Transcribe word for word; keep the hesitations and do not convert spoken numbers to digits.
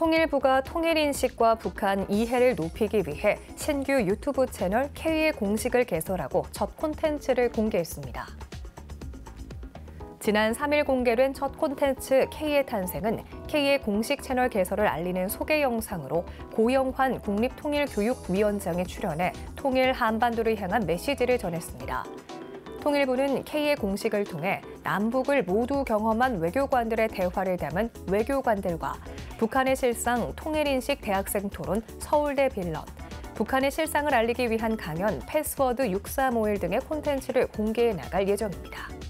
통일부가 통일인식과 북한 이해를 높이기 위해 신규 유튜브 채널 K의 공식을 개설하고 첫 콘텐츠를 공개했습니다. 지난 삼 일 공개된 첫 콘텐츠 K의 탄생은 K의 공식 채널 개설을 알리는 소개 영상으로 고영환 국립통일교육위원장이 출연해 통일 한반도를 향한 메시지를 전했습니다. 통일부는 K의 공식을 통해 남북을 모두 경험한 외교관들의 대화를 담은 외교관들과 북한의 실상 통일인식 대학생 토론 서울대 빌런, 북한의 실상을 알리기 위한 강연 패스워드 육삼오일 등의 콘텐츠를 공개해 나갈 예정입니다.